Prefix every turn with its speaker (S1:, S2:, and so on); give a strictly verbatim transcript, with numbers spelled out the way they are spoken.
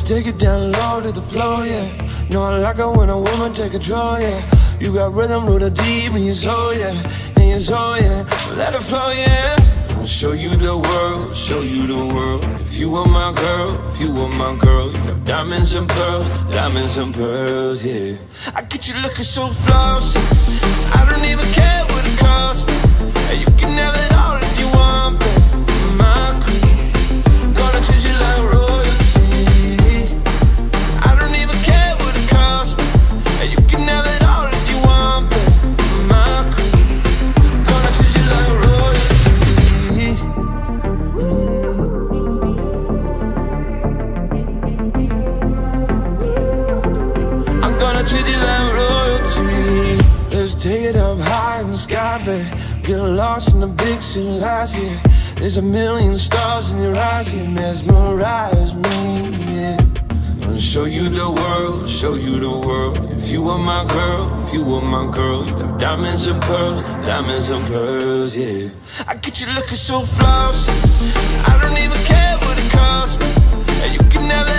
S1: take it down low to the floor, yeah. Know I like it when a woman take control, yeah. You got rhythm with a deep in your soul, yeah. In your soul, yeah. Let it flow, yeah. I'll show you the world, show you the world. If you were my girl, if you were my girl, you have diamonds and pearls, diamonds and pearls, yeah. I get you looking so flossy, I don't even care what it costs me. You can have it all if you want, babe. My queen, gonna treat you like royalty. I don't even care what it costs me. You can have it all if you want, babe. My queen, gonna treat you like royalty. Mm. I'm gonna treat you like royalty. Let's take it up high in the sky, babe. Get lost in the big city lights, yeah. There's a million stars in your eyes, yeah. Mesmerize me, yeah. I'll show you the world, show you the world. If you were my girl, if you were my girl, you have diamonds and pearls, diamonds and pearls, yeah. I get you looking so flossy, I don't even care what it costs me. You can have it